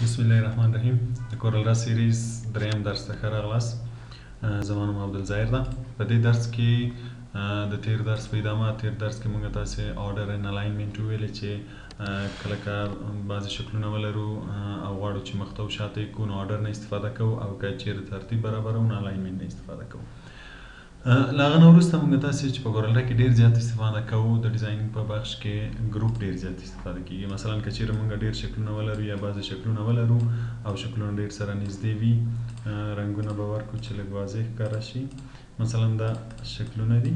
بسم الله الرحمن الرحیم د کورل سیریز دریم درس ته ښه راغلاست. زما نوم عبدالظاهر ده. په دې درس کې د تیر درس په ادامه تیر درس کې موږ تاسې آرډر ان الاینمنټ وویلې چې کله که بعضې شکلونه ولرو او غواړو چې مخته او شاته یې کړو نو آرډر نه استفاده کوو او که چیرې ترتیب برابرو نو الاینمنټ نه استفاده کوو. له هغه نه وروسته موږ تاسې چې په کورل کې ډېر زیات استفاده کوو د ډیزاینینګ په بخش کې ګروپ ډېر زیات استفاده کیږي. مثلا که چیرې موږ ډېر شکلونه ولرو یا بعضې شکلونه ولرو او شکلونه ډېر سره نږدې وي رنګونه به ورکړو چې لږ واضح ښکاره شي. مثلا دا شکلونه دي.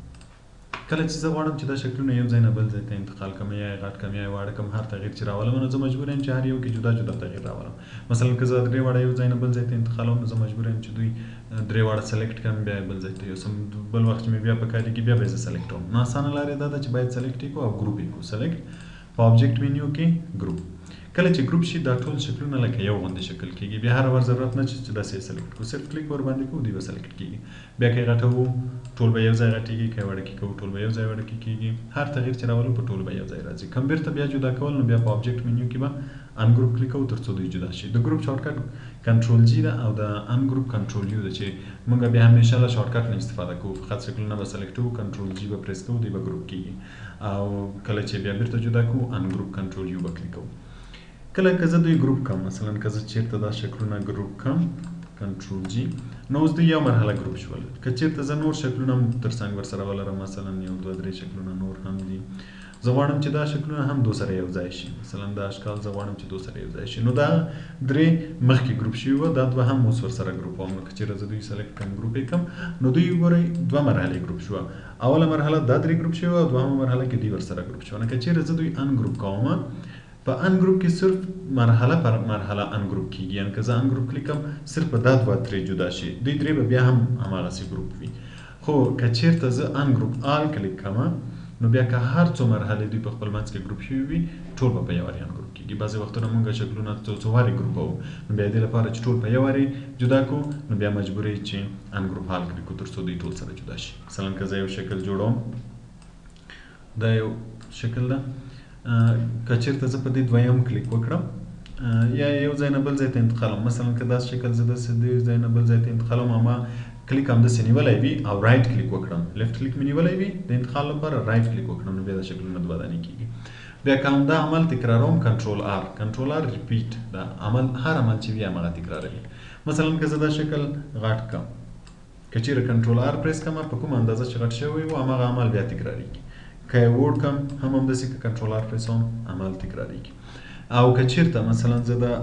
کله چې زه غواړم چې دا شکلونه یو ځای نه بل ځای ته انتقال کړم یا یې غټ کړم یا یې واړه کړم هر تغییر چې راولم نو زه مجبور یم چې هر یو کې جدا جدا تغییر راولم. مثلا که زه درې واړه یو ځای نه بل ځای ته انتقالوم نو زه مجبور یم چې دوی درې واړه سلیکټ کړم بیا یې بل ځای ته یوسم. بل وخت چې مې بیا په کار کې بیا به یې زه سلیکټ کوم. نو اسانه لار یې دا ده چې باید سلیکټ یې کړو او ګروپ یې کړو. سلیکټ په آبجیکټ مینیو کې ګروپ. کله چې ګروپ شي دا ټول شکلونه لکه یو غوندې شکل کېږي. بیا هر وار ضرورت نه چې داسې یې سلیکټ کړو. صرف کلیک ورباندې کوو دوی به سلیکټ کېږي. بیا که یې غټوو ټول به یو ځای غټېږي، که یې وړکې کوو ټول به یو ځای وړکې کېږي. هر تغییر چې راولو په ټول به یو ځای راځي. کوم بیرته بیا جدا کول نو بیا په آبجیکټ مینیو کې به ان ګروپ کلیک کوو تر څو دوی جدا شي. د ګروپ شارټکټ کنټرول جی ده او د ان ګروپ کنټرول یو ده چې موږ بیا همیشه له شارټکټ نه استفاده کوو. فقط شکلونه به سلیکټ کوو، کنټرول جی به پریس کوو، دوی به ګروپ کېږي. او کله چې بیا بیرته جدا کوو ان ګروپ کنټرول یو به کلیک کوو. کله که زه دوی ګروپ کړم، مثلا که زه چیرته دا شکلونه ګروپ کړم کنټرول جی نو اوس دوی یو مرحله ګروپ شول. که چیرته زه نور شکلونه هم ترڅنګ ورسره ولرم، مثلا یو دوه درې شکلونه نور هم دي، زه غواړم چې دا شکلونه هم دو سره یو ځای شي. مثلا دا اشکال زه غواړم چې دو سره یو ځای شي. نو دا درې مخکې ګروپ شوي وو، دا دوه هم اوس ورسره ګروپوم. نو که چیرې زه دوی سلیکټ کړم ګروپ یې کړم نو دوی وګورئ دوه مرحلې ګروپ شوه. اوله مرحله دا درې ګروپ شوي وو او دوهمه مرحله کې دوی ورسره ګروپ شوه. نو که چیرې زه دوی ان ګروپ کوم په ان ګروپ کې صرف مرحله پر مرحله ان ګروپ کېږي. یعنې که زه ان ګروپ کلیک کړم صرف به دا دوه درې جدا شي، دوی درې به بیا هم هماغسې ګروپ وي. خو که چیرته زه ان ګروپ آل کلیک کړم نو بیا که هر څو مرحلې دوی په خپل منځ کې ګروپ شوي وي ټول به په یو وارې ان ګروپ کېږي. بعضې وختونه مونږ شکلونه څو وارې ګروپوو نو بیا دې لپاره چې ټول په یو وارې جدا کړو نو بیا مجبور یې چې ان ګروپ آل کلیک کړو تر څو دوی ټول سره جدا شي. مثلا که زه یو شکل جوړوم، دا یو شکل ده، که چیرته زه په دې دویم کلیک وکړم یا یو ځای نه بل ځای ته انتقالوم، مثلا که دا شکل زه داسې د یو ځای نه بل ځای ته انتقالوم او ما کلیک همداسې نیولی وي او رایټ کلیک وکړم، لیفټ کلیک مې نیولی وي د انتقال لپاره رایټ کلیک وکړم نو بیا دا شکلونه دوه دانې کېږي. بیا که همدا عمل تکراروم کنټرول آر، کنټرول آر ریپیټ، دا عمل هر عمل چې وي هماغه تکراروي. مثلا که زه دا شکل غټ کړم، که چیرې کنټرول آر پریس کړم په کومه اندازه چې غټ شوی وي هماغه عمل بیا تکراریږي. که یې ووړ کړم هم همداسې که کنټرول آر پریسوم عمل تکراریږي. او که چیرته مثلا زه دا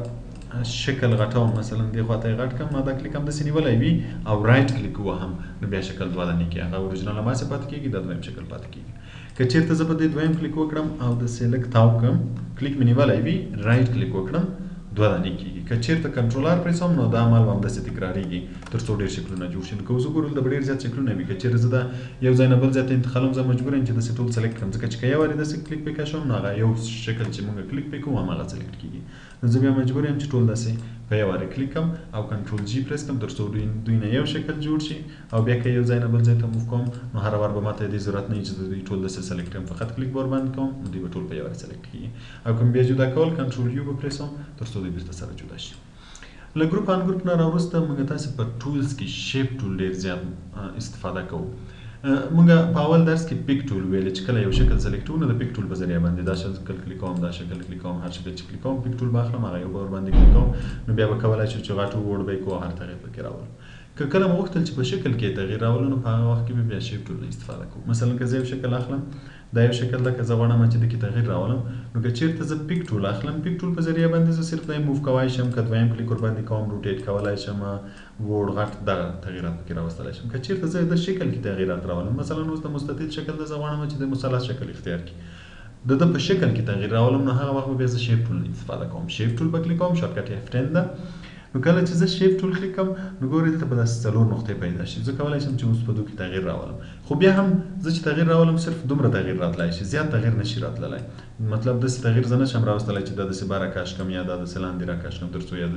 شکل غټوم، مثلا دې خوا ته یې غټ کړم ما دا کلیک همداسې نیولی وي او رایټ کلیک ووهم نو بیا شکل دوه دانې کېږي، هغه اورجینل هماسې پاتې کېږي، دا دویم شکل پاتې کېږي. که چیرته زه په دې دویم کلیک وکړم او داسې لږ تاو کړم، کلیک مې نیولی وي رایټ کلیک وکړم دوه دانې کېږي. که چیرته کنټرول آر پریسوم نو دا عمل به همداسې تکراریږي تر څو ډېر شکلونه جوړ شي. نو که اوس وګورو دا به ډېر زیات شکلونه وي. که چیرې زه دا یو ځای نه بل ځای ته انتقالوم زه مجبور یم چې داسې ټول سلیکټ کړم، ځکه چې که یو وارې داسې کلیک پې کشوم نو هغه یو شکل چې موږ کلیک پې کوو هماغه سلیکټ کېږي. نو زه بیا مجبور یم چې ټول داسې په یو وارې کلیک کړم او کنټرول جی پریس کړم تر څو دوی نه یو شکل جوړ شي. او بیا که یو ځای نه بل ځای ته موف کوم نو هر وار به ماته دې ضرورت نه وي چې دوی ټول داسې سلیکټ کړم، فقط کلیک به ورباندې کوم نو دوی به ټول په یو وارې سلیکټ کېږي. او کوم بیا جدا کول کنټرول یو به پریسوم تر څو دوی بیرته سره جدا شي. له ګروپ ان ګروپ نه راوروسته موږ تاسې په ټولز کې شیپ ټول ډېر زیات استفاده کوو. موږ په اول درس کې پیک ټول ویلې چې کله یو شکل سلیکټ نو د پیک ټول په ذریعه باندې دا شکل کلیک کوم، دا شکل کلیک کوم، هر شکل چې کلیک کوم پیک ټول به اخلم هغه یو به ورباندې کلیک کوم نو بیا به کولی شو چې غټ ووړ به یې کوو هر تغییر پکې راولو. که کله مو غوښتل چې په شکل کې تغییر راولو نو په هغه وخت کې به بیا شیپ ټول استفاده کوو. مثلا که زه یو شکل اخلم، دا یو شکل ده، که زه غواړم چې دې کې تغییر راولم نو که چیرته زه پیک ټول اخلم، پیک ټول په ذریعه باندې زه صرف دا یې موف کولی شم، که دویم کلیک ورباندې کوم روټیټ کولی شم، ووړ غټ دغه تغییرات پکې راوستلی شم. که چیرته زه د شکل کې تغییرات راولم، مثلا اوس د مستطیل شکل ده زه غواړم چې د مثلث شکل اختیار کړي، د په شکل کې تغییر راولم نو هغه وخت به بیا زه شیپ ټول استفاده کوم. شیپ ټول به کلیک کوم، شارټکټ یې F10 ده. نو کله چې زه شیپ ټول کلیک کوم نو ګورئ دلته به داسې څلور نقطې پیدا شي. زه کولی شم چې اوس په دو کې تغییر راولم، خو بیا هم زه چې تغییر راولم صرف دومره تغییر راتلی شي، زیات تغییر نشي راتللی. مطلب داسې تغییر زه نشم راوستلی چې دا داسې بار راکش کړم یا دا داسې لاندې راکش کړم تر څو یا د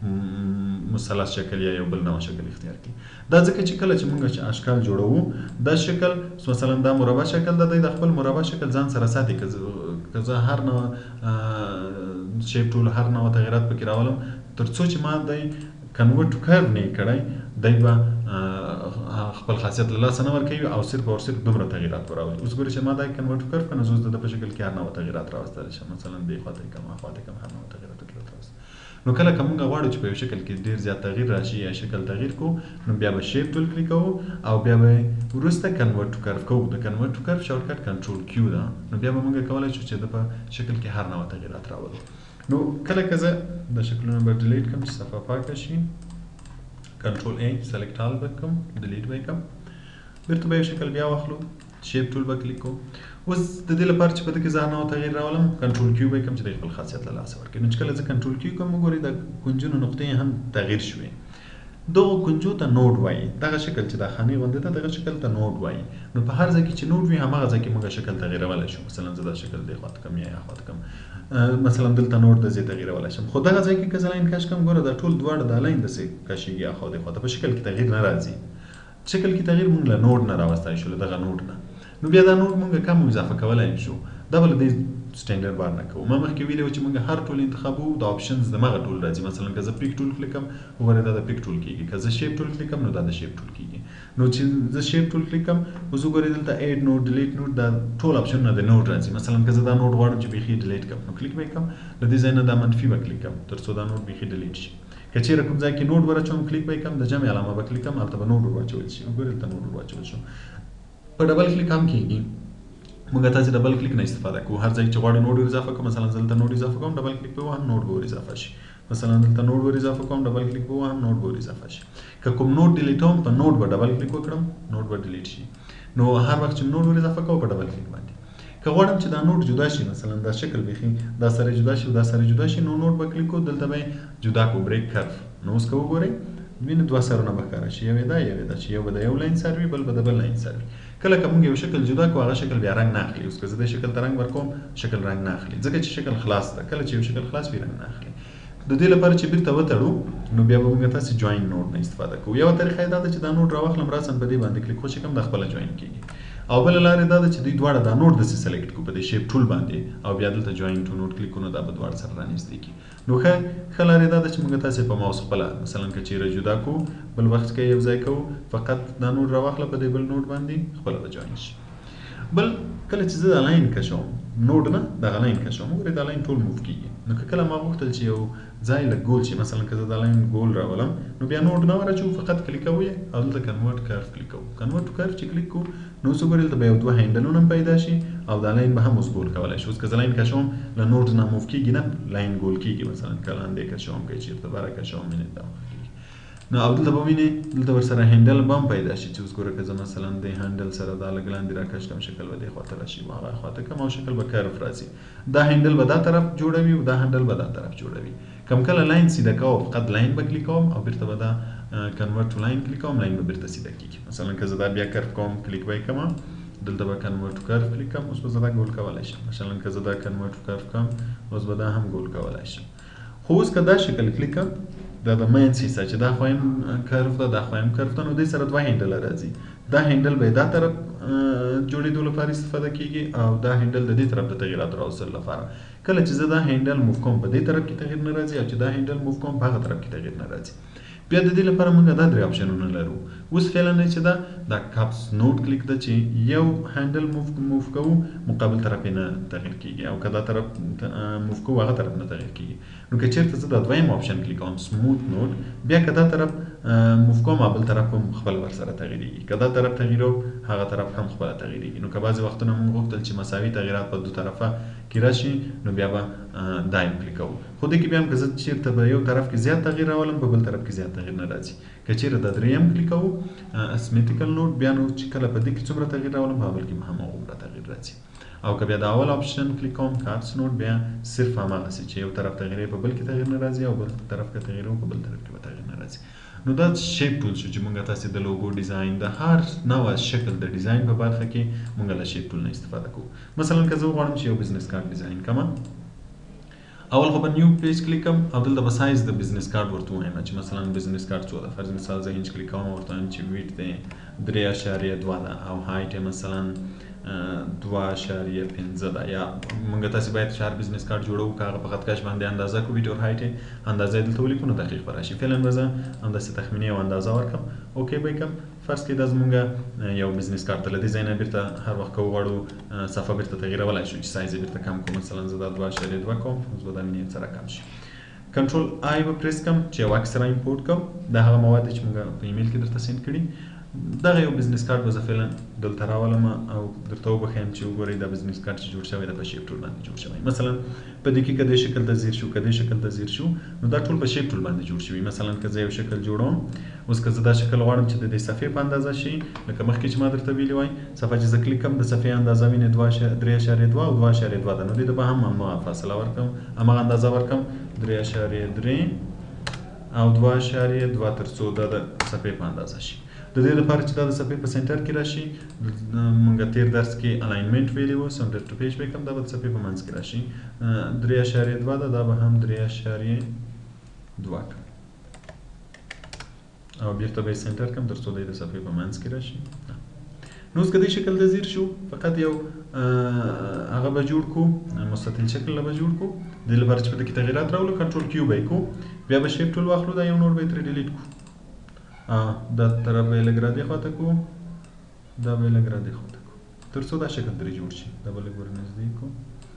مثلث شکل یا یو بل نوع شکل اختیار کړي. دا ځکه چې کله چې موږ اشکال جوړوو دا شکل مثلا دا مربع شکل ده، دی د خپل مربع شکل ځان سره ساتي. که زه هر نوع شیپ ټول هر نوع تغیرات پکې راولم تر څو چې ما دی کنورټ ټو کرو نه کړی دی به خپل خاصیت له لاسه نه ورکوي او صرف او صرف دومره تغیرات به راولي. اوس ګورئ چې ما دا کنورټ ټو کرو که نه زه اوس د ده په شکل کې هر نوع تغیرات راوستلی شم، مثلا دې خواته یې کړم هاخواته یې کړم هر نوع تغیرات پکې راته راوستم. نو کله که موږ غواړو چې په یو شکل کې ډېر زیات تغییر راشي یا شکل تغییر کوو نو بیا به شیپ ټول کلیک کوو او بیا به وروسته کنورټ ټو کرو کوو. د کنورټ ټو کرو شارټکټ کنټرول کیو ده. نو بیا به موږ کولی شو چې د په شکل کې هر نوع تغیرات راولو. نو کله که زه د شکلونه به ډیلیټ کړم چې صفحه پاکه شي کنټرول A سلیکټ آل به کړم ډیلیټ به یې کړم بیرته به یو شکل بیا واخلو شیپ ټول به کلیک کوو. اوس د دې لپاره چې په دې کې زه هر نوع تغییر راولم کنټرول کیو به یې کړم چې د خپل خاصیت له لاسه ورکړي. نو چې کله زه کنټرول کیو کوم وګورئ د کنجونو نقطې هم تغییر شوې. دغو کنجو ته نوډ وایي. دغه شکل چې دا خانې غوندې ده دغه شکل ته نوډ وایي. نو په هر ځای کې چې نوډ وي هماغه ځای کې موږ شکل تغیرولی شو. مثلا زه دا شکل دې خواته کړم یا خواته کړم مثلا دلته نوډ د زه تغیرولی شم. خو دغه ځای کې که زه لاین کش کړم ګوره دا ټول دواړه دا لاین داسې کشېږي اخوا دې خواته په شکل کې تغییر نه راځي. شکل کې تغییر موږ له نوډ نه راوستی شو له دغه نوډ نه. نو بیا دا نوډ موږ کم اضافه کولی شو. دا به له دې سټینډرډ بار نه کوو. ما مخکې ویلي وو چې موږ هر ټول انتخابوو د آپشنز دمغه ټول راځي. مثلا که زه پیک ټول کلیک کړم وګورئ دا د پیک ټول کېږي. که زه شیپ ټول کلیک کړم نو دا د شیپ ټول کېږي. نو چې زه شیپ ټول کلیک کړم اوس وګورئ دلته ایډ نوډ ډیلیټ نوډ دا ټول آپشنونه د نوډ راځي. مثلا که زه دا نوډ غواړم چې بیخي ډیلیټ کړم نو کلیک به یې کړم له دې ځای نه دا منفي به کلیک کړم تر څو دا نوډ بیخي ډیلیټ شي. که چېرې کوم ځای کې نوډ ور کلیک به یې کړم د جمع علامه به کلیک کړم هلته به نوډ ور واچول شي. وګورئ دلته نوډ ور واچول شو. په ډبل کلیک هم کېږي. موږ تاسې ډبل کلیک نه استفاده کوو. هر ځای چې غواړو نوډ ور اضافه کوم مثلا زه دلته نوډ اضافه کوم ډبل کلیک به وهم نوډ به ور اضافه شي. مثلا دلته نوډ ور اضافه کوم ډبل کلیک به وهم نوډ به ور اضافه شي. که کوم نوډ ډیلیټوم په نوډ به ډبل کلیک وکړم نوډ به ډیلیټ شي. نو هر وخت چې نوډ ور اضافه کوم په ډبل کلیک باندې. که غواړم چې دا نوډ جدا شي مثلا دا شکل بیخي دا سره جدا شي دا سره جدا شي نو نوډ به کلیک کوو دلته به جدا کو بریک کرف. نو اوس که وګورئ وینې دوه سرونه به ښکاره شي یو یې دا یو یې دا چې یو به د یو لاین سروي بل به د بل لاین سروي. کله که موږ یو شکل جدا کړو هغه شکل بیا رنګ نه اخلي. اوس که زه دې شکل ته رنګ ورکوم شکل رنګ نه اخلي ځکه چې شکل خلاص ده. کله چې یو شکل خلاص وي رنګ نه اخلي. د دې لپاره چې بیرته وتړو نو بیا به موږ تاسې جوین نوډ نه استفاده کوو. یوه طریقه یې دا ده چې دا نوډ راواخلم راسم په دې باندې کلیک خو چې کوم دا خپله جوین کېږي. او بله لار یې دا ده چې دوی دواړه دا نوډ داسې سلیکټ کړو په دې شیپ ټول باندې او بیا دلته جوین ټو نوډ کلیک کړو نو دا به دواړه سره رانږدې کړي. نو ښه لار یې دا ده چې موږ تاسې په ماوس خپله مثلا که چېرې جدا کړو بل وخت کې یو ځای کوو فقط دا نوډ راواخله په دې بل نوډ باندې خپله به جوین شي. بل کله چې زه دا لاین کشوم نوډ نه دغه لاین کشوم وګورئ دا لاین ټول موف کېږي. نو که کله ما غوښتل چې یو ځای لږ ګول شي مثلا که زه دا لاین ګول راولم نو بیا نوډ نه ور فقط کلیک کوو او دلته کنورټ کرف کلیک کوو. کنورټ کرف چې کلیک کوو نو اوس وګورئ دلته به یو دوه هینډلونه هم پیدا شي او دا لاین به هم اوس ګول کولی شي. اوس که زه لاین کشوم له نوډ نه موف کېږي نه لاین ګول کېږي. مثلا که لاندې کشوم که چېرته بره کشوم وینې دا نو او دلته به وینې دلته ورسره هینډل به هم پیدا شي چې اوس ګوره که زه مثلا د هینډل سره دا لږ لاندې راکش کړم شکل به دې خواته راشي هغه خواته کړم او شکل به کرف راځي. دا هینډل به دا طرف جوړوي او دا هینډل به دا طرف جوړوي. کم کله لاین سیده کوم فقط لاین به کلیک کوم او بیرته به دا کنورټ ټو لاین کلیک کوم لاین به بیرته سیده کېږي. مثلا که زه دا بیا کرف کوم کلیک به یې کړم دلته به کنورټ ټو کرف کلیک کوم اوس به زه دا ګول کولی شم. مثلا که زه دا کنورټ ټو کرف کوم اوس به دا هم ګول کولی شم. خو اوس که دا شکل کلیک کړم دا د منځ حصه چې دا خوایم کرف ده دا خوایم کرف ده نو دې سره دوه هینډله راځي. دا هینډل به دا طرف جوړېدو لپاره استفاده کېږي او دا هینډل د دې طرف د تغییراتو راوستلو لپاره. کله چې زه دا هینډل موف کوم په دې طرف کې تغییر نه راځي او چې دا هینډل موف کوم په هغه طرف کې تغییر نه راځي. بیا د دې لپاره موږ دا درې آپشنونه لرو. اوس فعلا چې دا کاپس نوډ کلیک ده چې یو هینډل موف کوو مقابل طرف یې نه تغییر کېږي او که دا طرف موف کوو هغه طرف نه تغییر کېږي. نو که چېرته زه دا دویم آپشن کلیک کوم سموث نوډ بیا که دا طرف موف کوم بل طرف هم خپل ورسره تغییرېږي. که دا طرف تغییروم هغه طرف هم خپله تغییرېږي. نو که بعضې وختونه موږ غوښتل چې مساوي تغییرات په دو طرفه کې راشي نو بیا به دا یم کلیک کوو. خو دې کې بیا هم که زه چېرته به یو طرف کې زیات تغییر راولم په بل طرف کې زیات تغییر نه راځي. که چېرې دا درېیم کلیک کوو اسمیټیکل نوډ بیا نو چې کله په دې کې څومره تغییر راولم په بل کې هم هماغومره تغییر راځي. او که بیا د اول آپشن کلیک کوم کارتس نوډ بیا صرف هماغسې چې یو طرف تغییر په بل کې تغییر نه راځي او بل طرف که تغییر په بل طرف کې به تغییر نه راځي. نو دا شیپ ټول شو چې موږ تاسې د لوګو ډیزاین د هر نوع شکل د ډیزاین په برخه کې موږ له شیپ ټول نه استفاده کوو. مثلا که زه وغواړم چې یو بزنس کارت ډیزاین کړم اول خو به نیو پیج کلیک کوم او دلته به سایز د بزنس کارت ورته ووایم چې مثلا بزنس کارت څو ده. فرض مثال زه اینچ کلیک کوم ورته وایم چې ویډ دی 3.2 ده او هایټ یې مثلا 2.15 ده یا موږ تاسې باید چې هر بزنس کارت جوړوو که هغه په خط کش باندې اندازه کوو ویډیو هایټ یې اندازه یې دلته ولیکو نو دقیق به راشي. فعلا به زه همداسې تخمیني یو اندازه ورکړم اوکې به یې کړم. فرض کړئ دا زموږ یو بزنس کارت له دې ځای نه بیرته هر وخت که وغواړو صفحه بیرته تغییرولی شو چې سایز یې بیرته کم کړو. مثلا زه دا 2.2 کوم اوس به دا مینې سره کم شي. کنټرول آی به پریس کړم چې یو عکس را امپورټ کړم. دا هغه مواد دي چې موږ په ایمیل کې درته سینډ کړي. دغه یو بزنس کارت به زه فعلا دلته راولم او درته وبښیم چې وګورئ دا بزنس کارت چې جوړ شوی دی په شیپ ټول باندې جوړ شوی. مثلا په دې کې که دې شکل ته ځیر شو که دې شکل ته ځیر شو نو دا ټول په شیپ ټول باندې جوړ شوي. مثلا که زه یو شکل جوړوم اوس که زه دا شکل غواړم چې د دې صفحې په اندازه شي لکه مخکې چې ما درته ویلي وای صفحه چې زه کلیک کړم د صفحې اندازه وینې 3.2 او 2.2 ده نو دې ته به هم هماغه فاصله ورکړم هماغه اندازه ورکړم 3.3 او 2.2 تر څو دا د صفحې په اندازه شي. د دې لپاره چې دا د صفحې په سنټر کې راشي موږ تیر درس کې الاینمنټ ویلی وو سنټر ټو پیج به کوم دا به د صفحې په منځ کې راشي 3.2 ده دا به هم 3.2 او بیرته به یې سنټر کړم تر څو دی د صفحې په منځ کې راشي. نو اوس که دې شکل ته ځیر شو فقط یو هغه به جوړ کړو مستطیل شکل به جوړ کړو. دې لپاره چې په دې کې تغییرات راولو کنټرول کیو به یې کړو بیا به شیپ ټول واخلو دا یو نور به یې ترې ډیلیټ کړو. دا طرف به یې لږ را دې خواته کړو دا به یې لږ را دې خواته کړو تر څو دا شکل ترې جوړ شي. دا به لږ ور نږدې کړو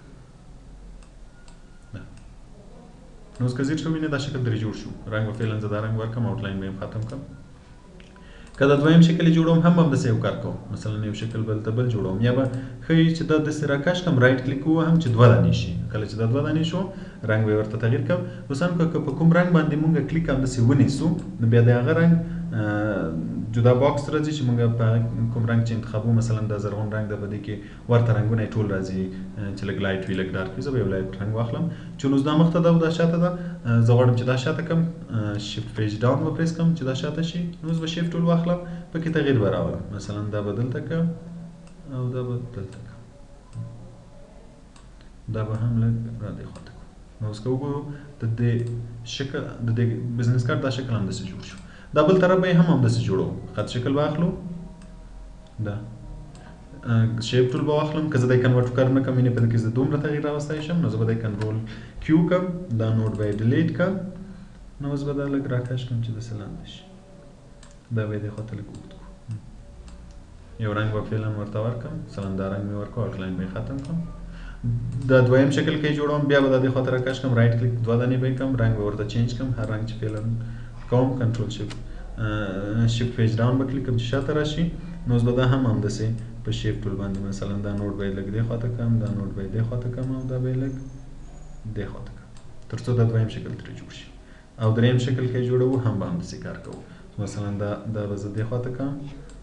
نو اوس که ځیر شو وینې دا شکل ترې جوړ شو. رنګ به فعلا زه دا رنګ ورکړم آوټلاین به یې ختم کړم. که دا دویم شکل یې جوړوم هم همداسې یو کار کوم. مثلا یو شکل بل ته بل جوړوم یا به ښایي چې دا داسې راکش کړم رایټ کلیک ووهم چې 2 دانې شي. کله چې دا 2 دانې شو رنګ به یې ورته تغییر کړم. اوس هم که په کوم رنګ باندې مونږ کلیک همداسې ونیسو نو بیا د هغه رنګ جدا باکس راځي چې مونږ په کوم رنګ چې انتخابو. مثلا دا زرغون رنګ ده په دې کې ورته رنګونه یې ټول راځي چې لږ لایټ وي لږ ډارک وي. زه به یو لایټ رنګ واخلم چې نو اوس دا مخته ده او دا شاته ده. زه غواړم چې دا شاته کړم شیفټ پیج ډاون به پریس کړم چې دا شاته شي. نو اوس به شیفټ ټول واخلم پکې تغییر به راولم. مثلا دا به دلته کړم او دا به دلته کړم دا به هم لږ را دې خواته کړو. نو اوس که وګورو د دې شکل د دې بزنس کارت دا شکل همداسې جوړ شو. دا بل طرف به یې هم همداسې جوړو. خط شکل واخلو دا شیپ ټول به واخلم که زه دی کنورټ کار نه کړم یعنې په دې کې زه دومره تغییر راوستی شم نو زه به دی کنټرول کیو کړم دا نوټ به یې ډیلیټ کړم. نو اوس به دا لږ راکش کړم چې داسې لاندې شي. دا به یې دې خواته لږ اوږد کړو. یو رنګ به فعلا ورته ورکړم مثلا دا رنګ مې ورکړو آوټلاین به یې ختم کړم. دا دویم شکل کې جوړوم بیا به دا دې خواته راکش کړم رایټ کلیک 2 دانې به یې کړم رنګ به ورته چینج کړم هر رنګ چې فعلا کوم کنټرول شیفټ پیج ډاون به کلیک کړم چې شاته راشي. نو اوس به دا هم همداسې په شیپ ټول باندې مثلا دا نوټ به یې لږ دې خواته کړم دا نوټ به یې دې خواته کړم او دا به یې لږ دې خواته کړم تر څو دا دویم شکل ترې جوړ شي. او دریم شکل کې جوړوو هم به همداسې کار کوو. مثلا دا به زه دې خواته کړم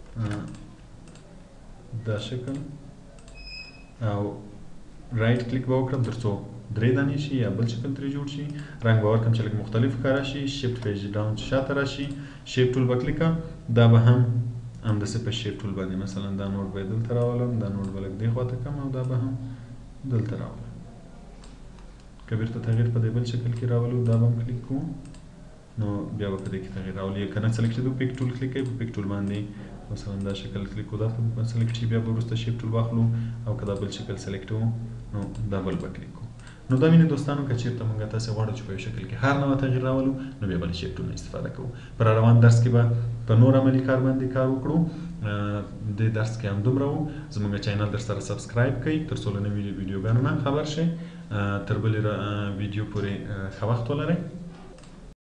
دا شکل او رایټ کلیک به وکړم تر څو 3 دانې شي یا بل شکل ترې جوړ شي. رنګ به ورکړم چې لږ مختلف ښکاره شي. شیفټ پیج ډاون چې شاته راشي شیپ ټول به کلیک کړم دا به هم همداسې په شیپ ټول باندې مثلا دا نوټ به یې دلته راولم دا نوټ به لږ دې خواته کړم او دا به هم دلته راولم. که بیرته تغییر په دې بل شکل کې راولو دا به هم کلیک کوو نو بیا به په دې کې تغییر راولو. یا که نه سلیکټ کېدو پیک ټول کلیک کوئ په پیک ټول باندې مثلا دا شکل کلیک کړو دا په سلیکټ شي بیا به وروسته شیپ ټول واخلو او که دا بل شکل سلیکټ وو نو دا بل به کلیک کوو. نو دا مینې دوستانو که چېرته موږ تاسې غواړو چې په یو شکل کې هر نوع تغییر راولو نو بیا به له شیپ ټول نه استفاده کوو. په روان درس کې به په نور عملي کار باندې کار وکړو. دې درس کې هم دومره وو. زموږ چینل در سره سبسکرایب کړئ تر څو له نوي ویډیوګانو نه خبر شئ. تر بلې ویډیو پورې ښه وخت ولرئ.